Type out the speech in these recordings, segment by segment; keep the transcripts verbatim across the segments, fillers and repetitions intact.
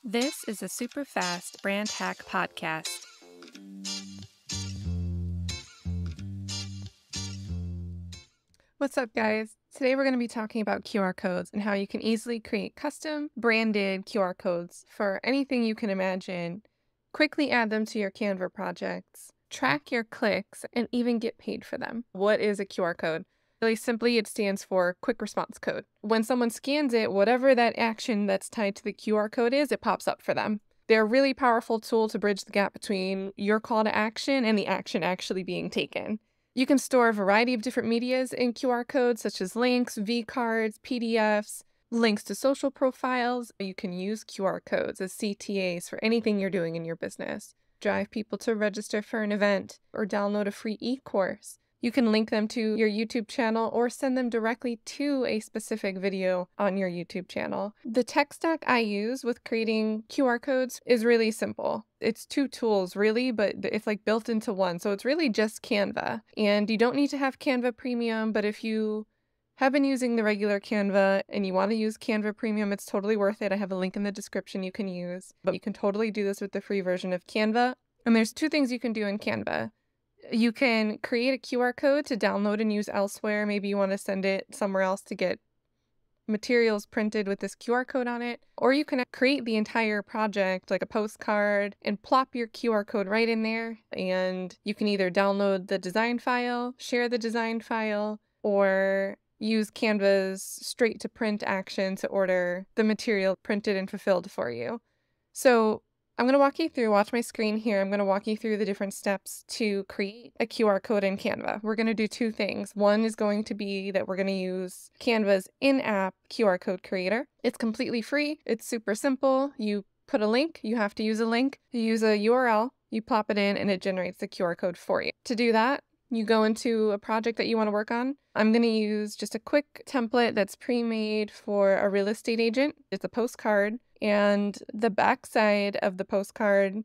This is a super fast brand hack podcast. What's up, guys? Today we're going to be talking about Q R codes and how you can easily create custom branded Q R codes for anything you can imagine, quickly add them to your Canva projects, track your clicks, and even get paid for them. What is a Q R code? Really simply, it stands for quick response code. When someone scans it, whatever that action that's tied to the Q R code is, it pops up for them. They're a really powerful tool to bridge the gap between your call to action and the action actually being taken. You can store a variety of different medias in Q R codes, such as links, V-cards, P D Fs, links to social profiles. You can use Q R codes as C T As for anything you're doing in your business. Drive people to register for an event or download a free e-course. You can link them to your YouTube channel or send them directly to a specific video on your YouTube channel. The tech stack I use with creating Q R codes is really simple. It's two tools really, but it's like built into one. So it's really just Canva. And you don't need to have Canva Premium, but if you have been using the regular Canva and you want to use Canva Premium, it's totally worth it. I have a link in the description you can use, but you can totally do this with the free version of Canva. And there's two things you can do in Canva. You can create a Q R code to download and use elsewhere. Maybe you want to send it somewhere else to get materials printed with this Q R code on it. Or you can create the entire project like a postcard and plop your Q R code right in there. And you can either download the design file, share the design file, or use Canva's straight to print action to order the material printed and fulfilled for you. So I'm going to walk you through, watch my screen here, I'm going to walk you through the different steps to create a Q R code in Canva. We're going to do two things. One is going to be that we're going to use Canva's in-app Q R code creator. It's completely free. It's super simple. You put a link, you have to use a link, you use a U R L, you plop it in, and it generates the Q R code for you. To do that, you go into a project that you want to work on. I'm going to use just a quick template that's pre-made for a real estate agent. It's a postcard. And the back side of the postcard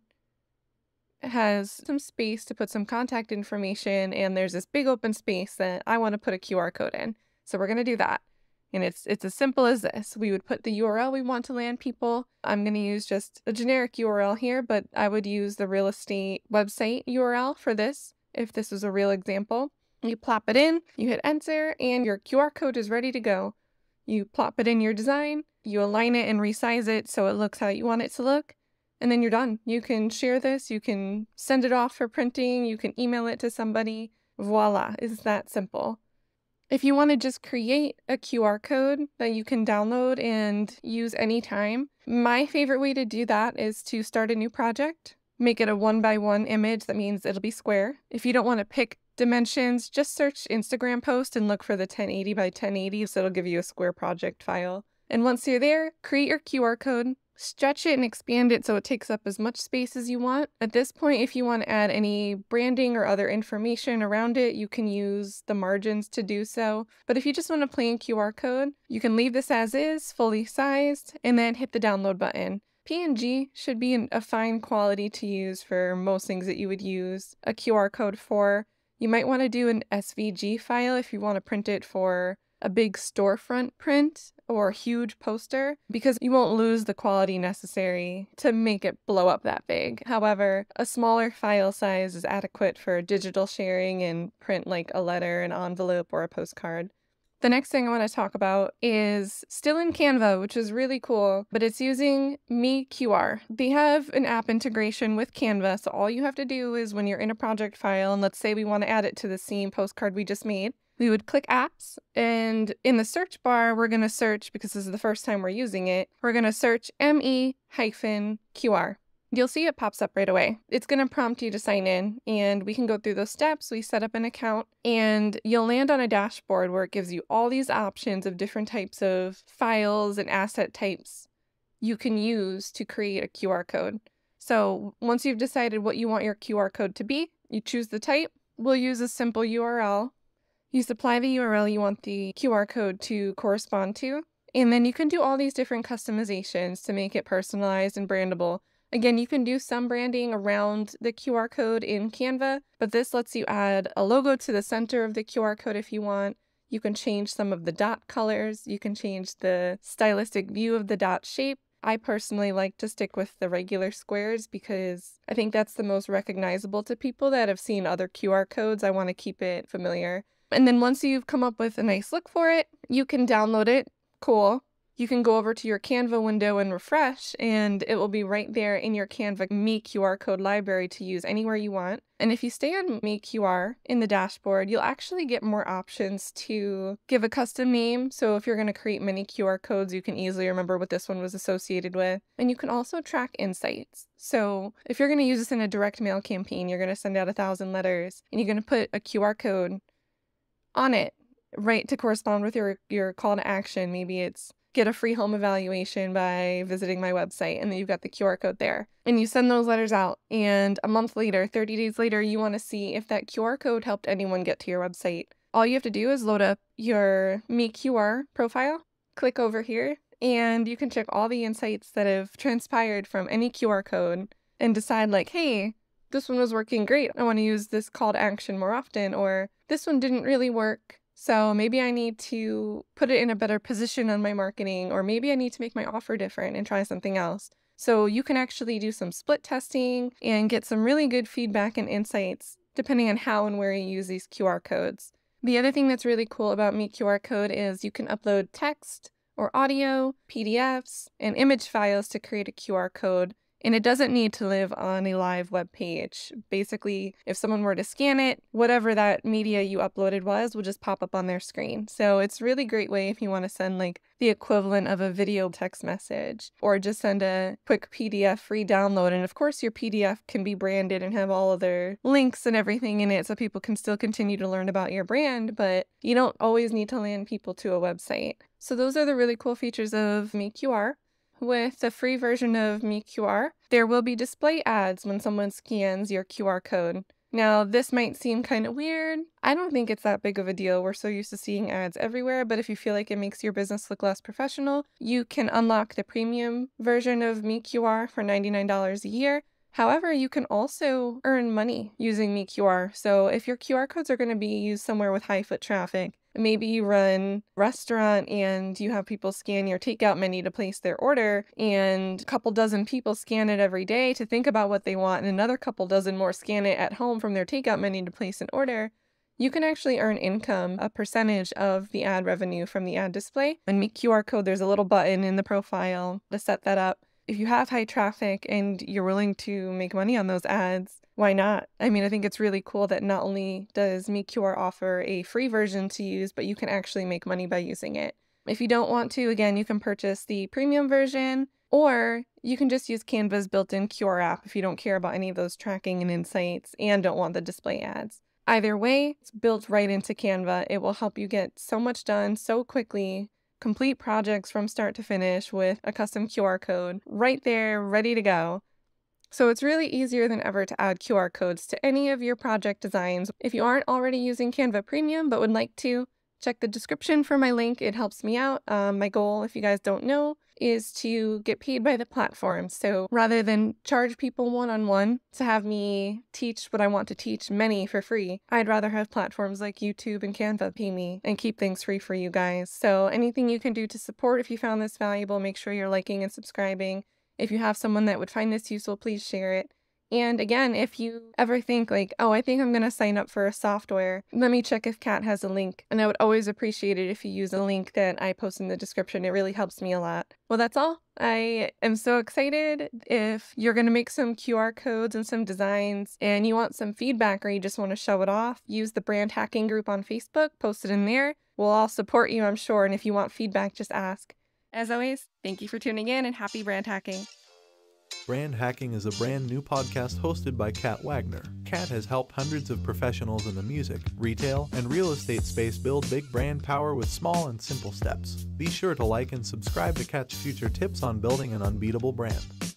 has some space to put some contact information, and there's this big open space that I want to put a Q R code in. So we're going to do that. And it's it's as simple as this. We would put the U R L we want to land people. I'm going to use just a generic U R L here, but I would use the real estate website U R L for this if this was a real example. You plop it in, you hit enter, and your Q R code is ready to go. You plop it in your design, you align it and resize it so it looks how you want it to look, and then you're done. You can share this, you can send it off for printing, you can email it to somebody. Voila, it's that simple. If you want to just create a Q R code that you can download and use anytime, my favorite way to do that is to start a new project, make it a one by one image. That means it'll be square. If you don't want to pick dimensions, just search Instagram post and look for the ten eighty by ten eighty, so it'll give you a square project file. And once you're there, create your Q R code, stretch it and expand it so it takes up as much space as you want. At this point, if you want to add any branding or other information around it, you can use the margins to do so. But if you just want a plain Q R code, you can leave this as is, fully sized, and then hit the download button. P N G should be a fine quality to use for most things that you would use a Q R code for. You might want to do an S V G file if you want to print it for a big storefront print or a huge poster, because you won't lose the quality necessary to make it blow up that big. However, a smaller file size is adequate for digital sharing and print like a letter, an envelope, or a postcard. The next thing I want to talk about is still in Canva, which is really cool, but it's using Me Q R. They have an app integration with Canva, so all you have to do is when you're in a project file, and let's say we want to add it to the same postcard we just made, we would click apps, and in the search bar, we're going to search, because this is the first time we're using it, we're going to search Me Q R. You'll see it pops up right away. It's going to prompt you to sign in, and we can go through those steps. We set up an account, and you'll land on a dashboard where it gives you all these options of different types of files and asset types you can use to create a Q R code. So once you've decided what you want your Q R code to be, you choose the type. We'll use a simple U R L. You supply the U R L you want the Q R code to correspond to, and then you can do all these different customizations to make it personalized and brandable. Again, you can do some branding around the Q R code in Canva, but this lets you add a logo to the center of the Q R code if you want. You can change some of the dot colors. You can change the stylistic view of the dot shape. I personally like to stick with the regular squares because I think that's the most recognizable to people that have seen other Q R codes. I want to keep it familiar. And then once you've come up with a nice look for it, you can download it. Cool. You can go over to your Canva window and refresh, and it will be right there in your Canva Me Q R code library to use anywhere you want. And if you stay on Me Q R in the dashboard, you'll actually get more options to give a custom name. So if you're going to create many Q R codes, you can easily remember what this one was associated with. And you can also track insights. So if you're going to use this in a direct mail campaign, you're going to send out a thousand letters, and you're going to put a Q R code on it, right, to correspond with your, your call to action. Maybe it's get a free home evaluation by visiting my website, and then you've got the Q R code there. And you send those letters out, and a month later, thirty days later, you want to see if that Q R code helped anyone get to your website. All you have to do is load up your Me Q R profile, click over here, and you can check all the insights that have transpired from any Q R code and decide like, hey, this one was working great. I want to use this call to action more often, or this one didn't really work. So maybe I need to put it in a better position on my marketing, or maybe I need to make my offer different and try something else. So you can actually do some split testing and get some really good feedback and insights depending on how and where you use these Q R codes. The other thing that's really cool about Me Q R code is you can upload text or audio, P D Fs, and image files to create a Q R code. And it doesn't need to live on a live web page. Basically, if someone were to scan it, whatever that media you uploaded was will just pop up on their screen. So it's a really great way if you want to send like the equivalent of a video text message, or just send a quick P D F free download. And of course, your P D F can be branded and have all of their links and everything in it so people can still continue to learn about your brand, but you don't always need to land people to a website. So those are the really cool features of Me Q R. With the free version of Me Q R, there will be display ads when someone scans your Q R code. Now, this might seem kind of weird. I don't think it's that big of a deal. We're so used to seeing ads everywhere, but if you feel like it makes your business look less professional, you can unlock the premium version of Me Q R for ninety-nine dollars a year. However, you can also earn money using Me Q R. So if your Q R codes are going to be used somewhere with high foot traffic, maybe you run a restaurant and you have people scan your takeout menu to place their order, and a couple dozen people scan it every day to think about what they want, and another couple dozen more scan it at home from their takeout menu to place an order, you can actually earn income, a percentage of the ad revenue from the ad display. In Me Q R code, there's a little button in the profile to set that up. If you have high traffic and you're willing to make money on those ads, why not? I mean, I think it's really cool that not only does Me Q R offer a free version to use, but you can actually make money by using it. If you don't want to, again, you can purchase the premium version, or you can just use Canva's built-in Q R app if you don't care about any of those tracking and insights and don't want the display ads. Either way, it's built right into Canva. It will help you get so much done so quickly. Complete projects from start to finish with a custom Q R code right there, ready to go. So it's really easier than ever to add Q R codes to any of your project designs. If you aren't already using Canva Premium but would like to, check the description for my link. It helps me out. Um, my goal, if you guys don't know, is to get paid by the platform. So rather than charge people one-on-one to have me teach what I want to teach many for free, I'd rather have platforms like YouTube and Canva pay me and keep things free for you guys. So anything you can do to support, if you found this valuable, make sure you're liking and subscribing. If you have someone that would find this useful, please share it. And again, if you ever think like, oh, I think I'm going to sign up for a software, let me check if Kat has a link. And I would always appreciate it if you use a link that I post in the description. It really helps me a lot. Well, that's all. I am so excited. If you're going to make some Q R codes and some designs and you want some feedback or you just want to show it off, use the brand hacking group on Facebook, post it in there. We'll all support you, I'm sure. And if you want feedback, just ask. As always, thank you for tuning in and happy brand hacking. Brand Hacking is a brand new podcast hosted by Kat Wagner. Kat has helped hundreds of professionals in the music, retail, and real estate space build big brand power with small and simple steps. Be sure to like and subscribe to catch future tips on building an unbeatable brand.